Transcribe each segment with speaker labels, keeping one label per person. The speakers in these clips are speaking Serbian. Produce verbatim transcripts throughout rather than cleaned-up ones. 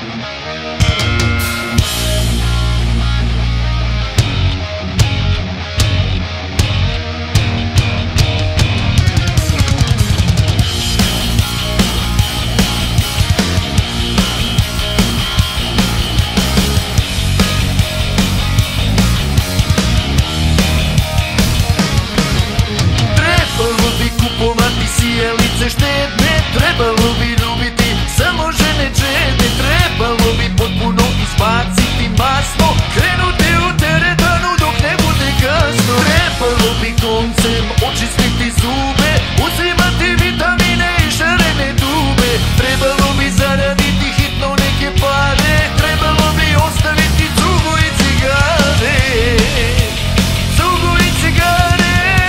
Speaker 1: Štedne, trebalo bi ljubiti samo žene čedne, trebalo bi potpuno izbaciti masno, krenuti u teretanu dok ne bude kasno. Trebalo bi koncem očistiti zube, uzimati vitamine i šarene dube. Trebalo bi zaraditi hitno neke pare, trebalo bi ostaviti cugu i cigare. Cugu i cigare.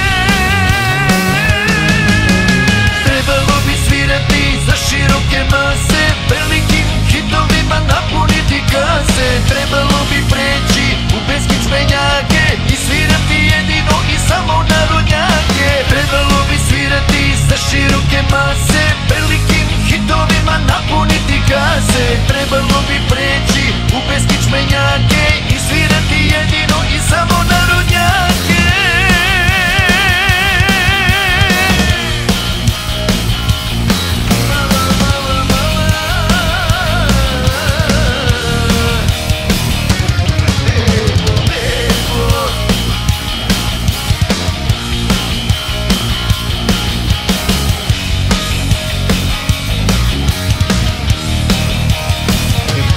Speaker 1: Za široke mase, velikim hitovima napuniti kase. Trebalo bi preći u beskičmenjake i svirati jedino i samo narodnjake. Trebalo bi svirati za široke mase, velikim hitovima napuniti kase. Trebalo bi preći u beskičmenjake i svirati jedino i samo narodnjake.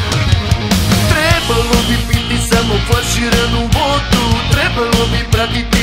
Speaker 1: Flaširanu vodu, trebalo bi pratiti